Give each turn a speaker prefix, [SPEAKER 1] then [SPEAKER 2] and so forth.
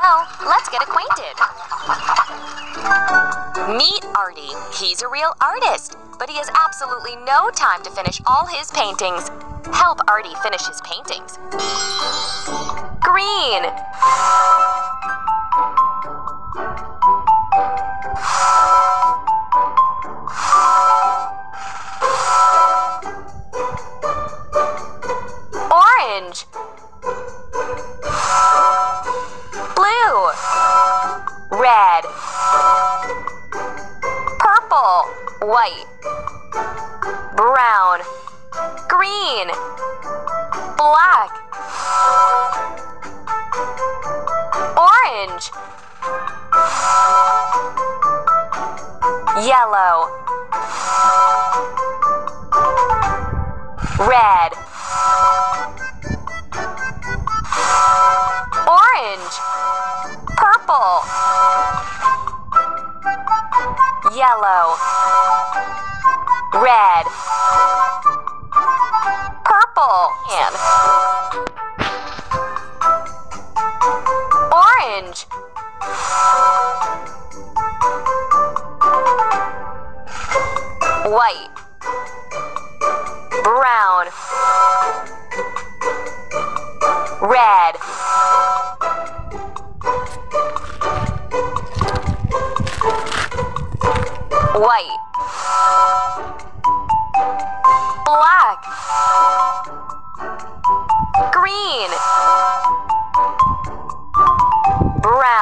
[SPEAKER 1] So, let's get acquainted. Meet Artie. He's a real artist, but he has absolutely no time to finish all his paintings. Help Artie finish his paintings. Green. Orange. Blue. Red. Purple. White. Brown. Green. Black. Orange. Yellow. Red. Orange. Purple. Yellow. Red. Purple. And orange. White. Brown. Red. White. Black. Green. Brown.